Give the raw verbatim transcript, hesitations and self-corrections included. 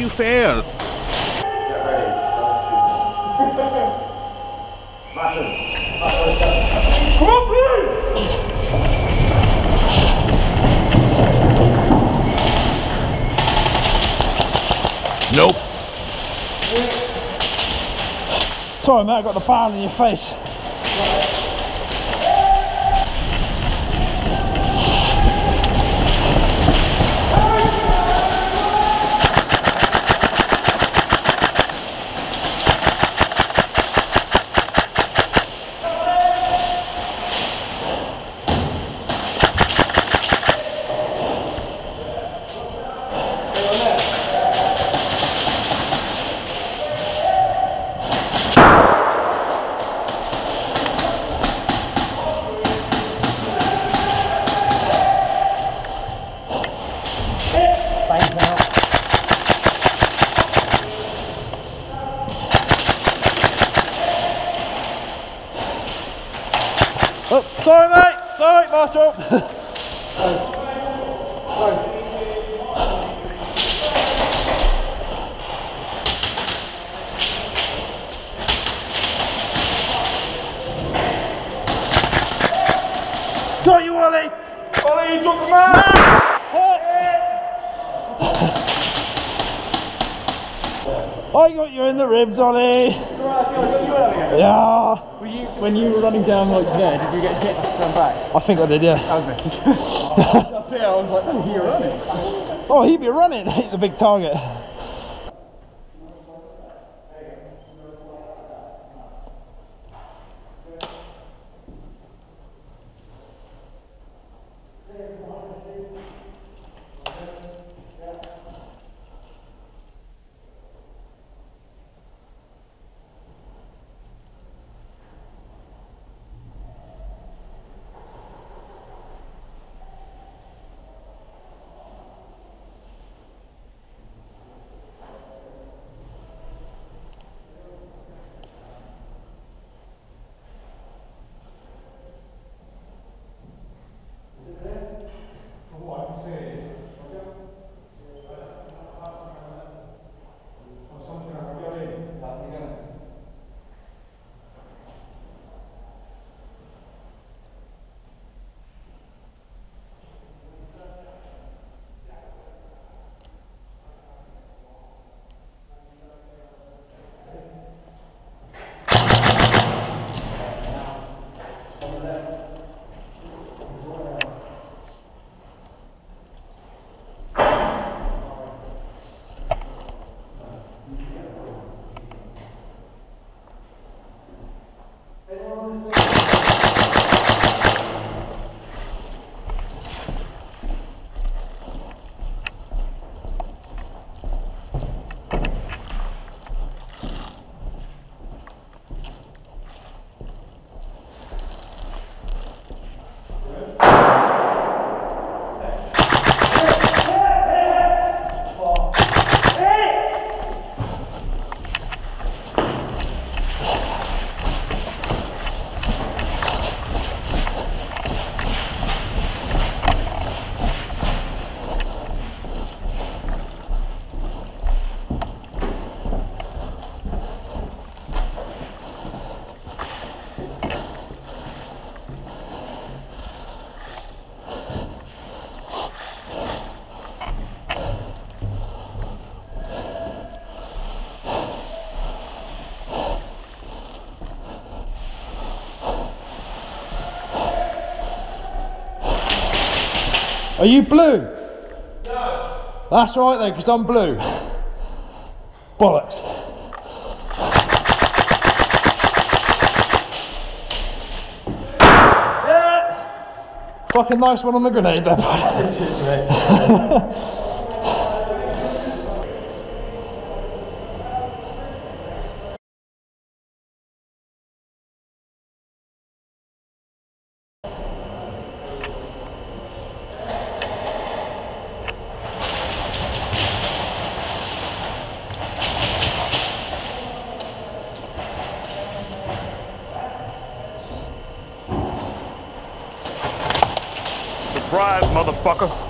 you failed. Get ready. Come on, please! Nope. Sorry mate, I got the barrel in your face. Oh, sorry mate, sorry Marshall. Got you, Ollie! Ollie, you took the man! I got you in the ribs, Ollie! It's alright, I feel like you earlier. Yeah! Were you, when you were running down like there, did you get hit and turn back? I think I did, yeah. That was me. I was up here, I was like, oh, you're running. Oh, he'd be running, he's a big target. Are you blue? No. That's right then, because I'm blue. Bollocks. Yeah. Fucking nice one on the grenade there, bud. Surprise, motherfucker.